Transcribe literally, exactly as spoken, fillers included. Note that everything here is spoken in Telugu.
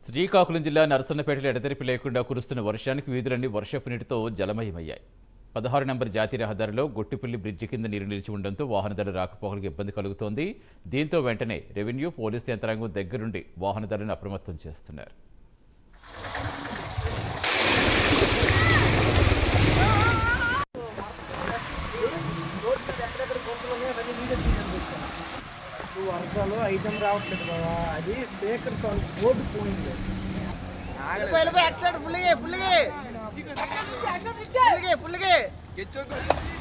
శ్రీకాకుళం జిల్లా నరసన్నపేటలో ఎడతెరిపి లేకుండా కురుస్తున్న వర్షానికి వీధులన్నీ వర్షపు నీటితో జలమయమయ్యాయి. పదహారు నంబర్ జాతీయ రహదారిలో గొట్టిపల్లి బ్రిడ్జి కింద నీరు నిలిచి ఉండడంతో వాహనదారుల రాకపోకలకు ఇబ్బంది కలుగుతోంది. దీంతో వెంటనే రెవెన్యూ, పోలీసు యంత్రాంగం దగ్గరుండి వాహనదారులను అప్రమత్తం చేస్తున్నారు. వర్షాలు ఐటమ్ రావట్లేదు బాబా, అది స్పీకర్ సౌండ్ బోర్డు పోయింది. ఫుల్గా ఫుల్గా ఫుల్గా ఫుల్గా